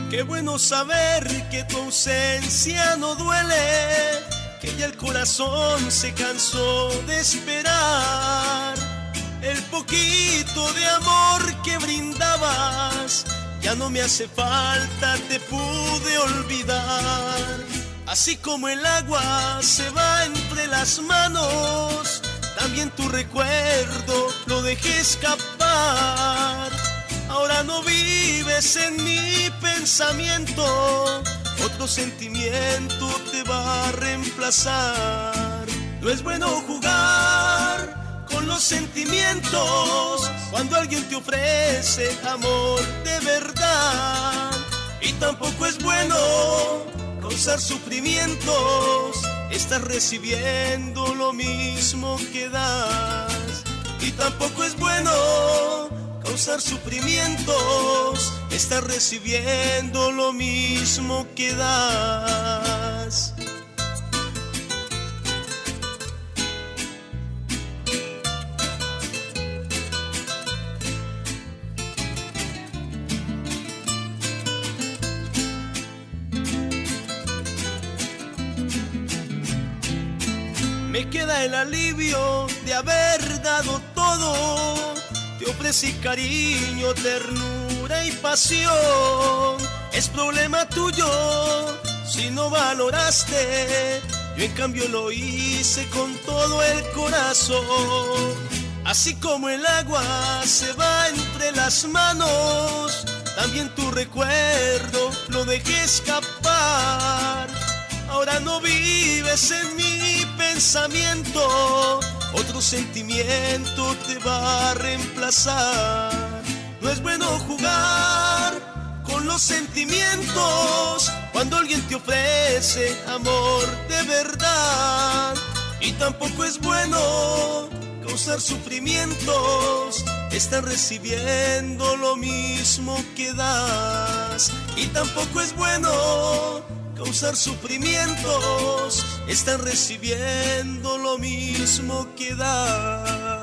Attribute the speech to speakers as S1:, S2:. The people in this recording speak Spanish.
S1: Qué bueno saber que tu ausencia no duele, que ya el corazón se cansó de esperar. El poquito de amor que brindabas ya no me hace falta, te pude olvidar. Así como el agua se va entre las manos, también tu recuerdo lo dejé escapar. Ahora no vives en mi pensamiento, otro sentimiento te va a reemplazar. No es bueno jugar con los sentimientos cuando alguien te ofrece amor de verdad. Y tampoco es bueno causar sufrimientos, estás recibiendo lo mismo que das. Y tampoco es bueno causar sufrimientos, estás recibiendo lo mismo que das. Me queda el alivio de haber dado todo. Te ofrecí cariño, ternura y pasión. Es problema tuyo si no valoraste. Yo en cambio lo hice con todo el corazón. Así como el agua se va entre las manos, también tu recuerdo lo dejé escapar. Ahora no vives en mi pensamiento, otro sentimiento te va a reemplazar. No es bueno jugar con los sentimientos cuando alguien te ofrece amor de verdad. Y tampoco es bueno causar sufrimientos, estás recibiendo lo mismo que das. Y tampoco es bueno causar sufrimientos, están recibiendo lo mismo que das.